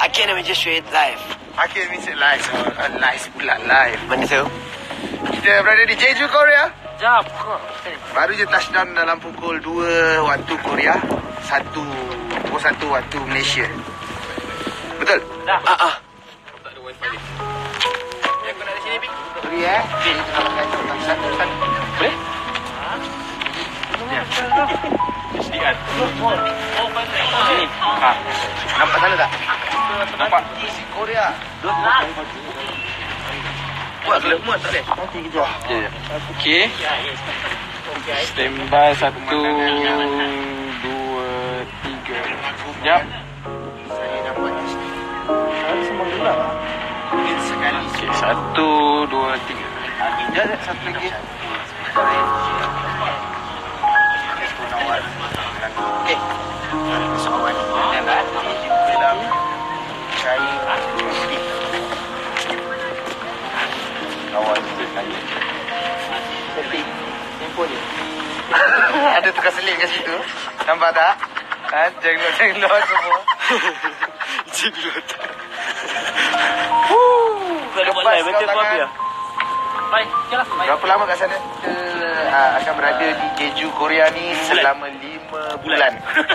Akhir nama just straight live. Akhir ni live. Live pula live. Mana tu? Kita berada di Jeju, Korea. Jap. Baru je touchdown dalam pukul 2 waktu Korea. 1 waktu Malaysia. Betul? Dah. Tak ada wifi ni. Yang kau nak di sini, Pik? Sorry Satu. Boleh? SDR. Oh, pandai. Sini. Nampak sana tak? Nampak? Si Korea. Muat tak boleh? Nanti kejap. Okey. Standby 1, 2, 3. Sekejap. Saya nampak Saya semua gelap lah. Mungkin sekali. Okey, 1, 2, 3. Sekejap, satu lagi. Okay. Soalan. Dalam saya kawan saya. Setting. Handphone ni. Ada tukar selit kat situ. Nampak tak? Jenglot semua. Jenglot. Kalau buat live macam tu apa ya? Baik, jalan. Berapa lama kat sana? Kita akan berada di Jeju, Korea ni selama 5 bulan.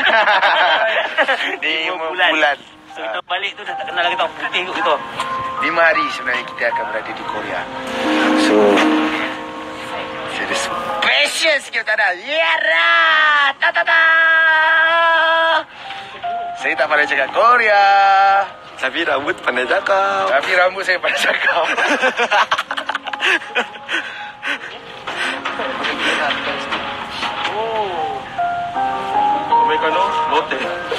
5 bulan. So kita balik tu dah tak kenal lagi tau. Putih kot kita. 5 hari sebenarnya kita akan berada di Korea. So, serius special sikit tak ada. Yara! Ta-ta-ta! Saya tak pandai cakap Korea. Tapi rambut pandai cakap. Tapi rambut saya pandai cakap. Oh. Americano, lotte.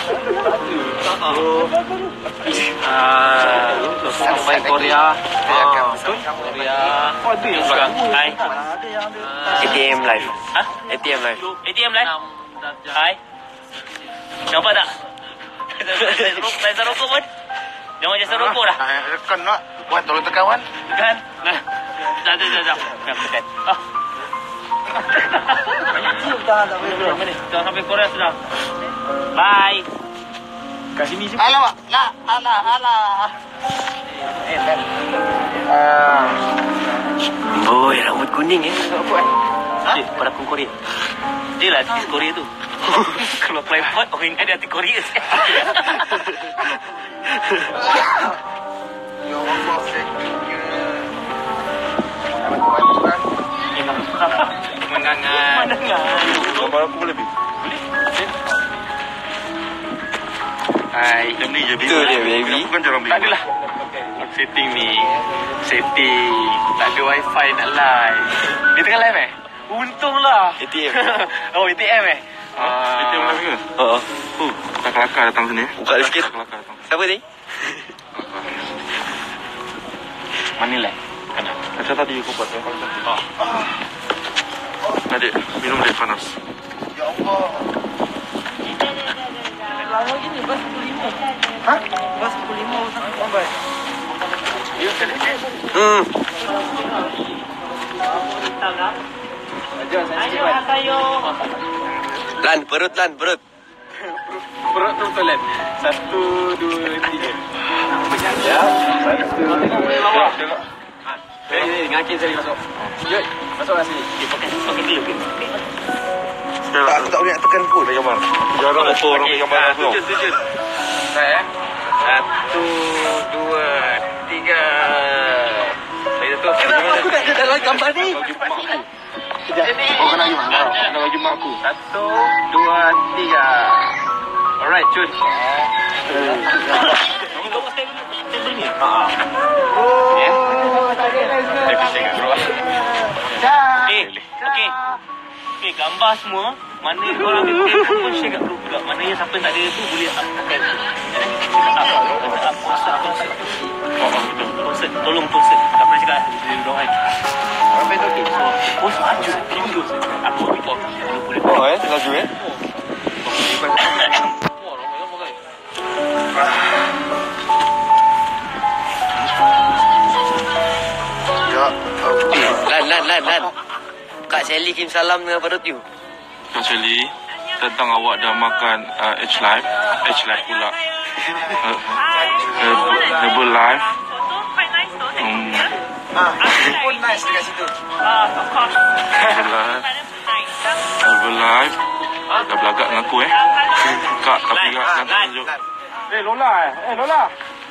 Sampai Korea. Korea. Hai. ATM live. Hah? ATM live. ATM live. Hai. Nampak tak? Saya rokok pun. Jangan jasa rokok dah. Tekan nak. Wan, tolong tekan Wan. Kan? Nah. Jap. Nak tekan. Dah sampai Korea sudah. Bye. Kat sini je. Alah. Boy, rambut kuning Eh, pada akun Korea. Dia lah artis Korea tu. Kalau tripod, orang ingat dia artis Korea. Ya Allah, saya punya. Mengangan. Gambar aku boleh bi? Hai. Jam ni je, itu dia, baby. Bukan jarang tak adalah. Setting ni. Tak ada wifi nak live. Dia tengah live Untunglah. ATM. Oh, ATM ATM live ke? Tak kelakar datang sini. Buka dia sikit. Siapa ni? Mana live? Macam tadi aku buat. Adik, minum dia panas. Ya Allah. Lama gini, bas 45. Hah? Bas 45 sampai Bombay. Lan, perut. Perut tu toilet. 1, 2, 3. Ya. Ngacin sekali masuk. Jom, masuklah sini. Pakai dulu. Tak, aku tak boleh nak tekan pun. Ambil gambar. Jarang apa orang ambil gambar aku. Tujuh. Saya 1, 2, 3. Saya tu. Aku tak ada dalam gambar ni. Oh, kena lagi mak. Kena bagi mak aku. 1, 2, 3. Alright, cun. Kamu bawa table ni? Saya kat keluar. Okey, gambar semua. Mana korang ambil pun share kat group juga. Mana yang siapa tak ada tu boleh pakai. Tolong post. Tak pernah cakap dia doang. Apa itu? Post aja. Aku report. Oh, laju Ya. Lan. Kak Sally kirim salam dengan perut you. Kak Sally, tentang awak dah makan H-Life pula. Herbalife. Pun nice dekat situ. Herbalife. Dah belagak dengan aku Kak, tapi kak nak tunjuk. Lola. Lola.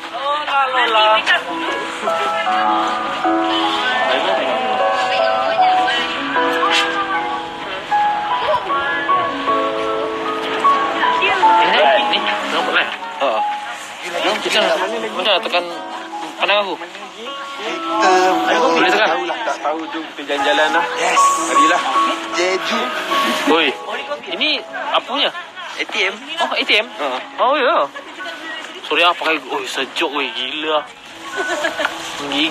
Ni, nampak lah. Kita macam tekan pandang aku. Boleh tekan? Tak tahu jom kita jalan-jalan lah. Yes. Marilah. Jeju. Oi, ini apa punya? ATM. Oh, ATM? Oh, ya. Sorry pakai, sejuk gila.